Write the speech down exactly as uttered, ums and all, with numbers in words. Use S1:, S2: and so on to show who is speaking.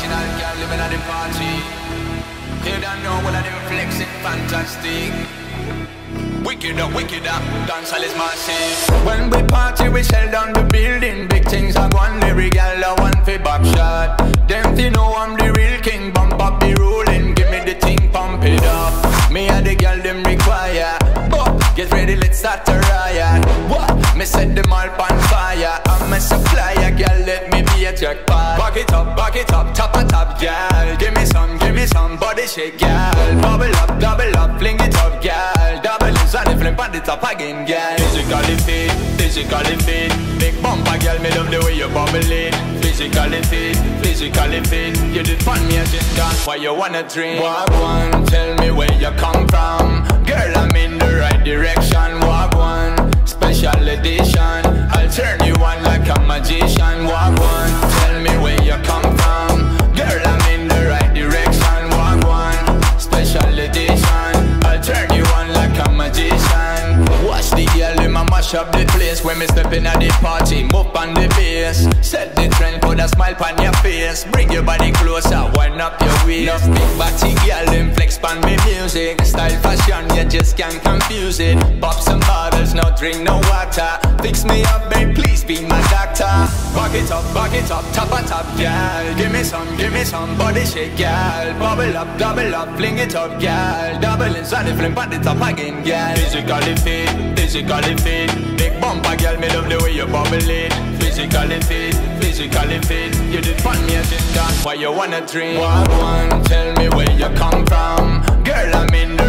S1: Original girl living at the party. You don't know what I'm flexing, fantastic. Wicked up, wicked up, dancehall is massive. When we party, we shell down the building. Big things are gone, every gal a one for back shot. Them fi know I'm the real king, bump up the rolling. Give me the thing, pump it up. Me and the gal them require. But get ready, let's start a riot. What? Me set them all on fire. I'm a supplier, gal, let me be a jackpot. Back it up, back it up, top and top, gal. Give me some, give me some body shake, gal. Bubble up, double up, fling it up, gal. Double it, and if flip on the top again, gal. Physically fit, physically fit. Big bumper, gal, me love the way you bubble it. Physically fit, physically fit. You did fun me as just got why you wanna drink. Walk one, tell me where you come from. Girl, I'm in the right direction. Walk one, special edition. I'll turn you on like a magician. Walk one, tell me where you come from. Girl, I'm in the right direction. Walk one, special edition. I'll turn you on like a magician. Watch the girl in my mash up the place. When me step in at the party, move on the bass. Set the trend, put a smile on your face. Bring your body closer, wind up your waist. No big body girl, them flex pan me music. Style fashion, you just can't confuse it. Pop some bottles, no drink, no water. Fix me up, babe, please be my doctor. Back it up, back it up, top and top, girl. Give me some, give me some body shake, girl. Bubble up, double up, fling it up, girl. Double inside the flip on the top again, girl. Physically fit, physically fit. Big bumper, girl, me love the way you bubble it. Physically fit, physically fit. You did fun me as just got why you wanna drink. Walk one, tell me where you come from. Girl, I'm in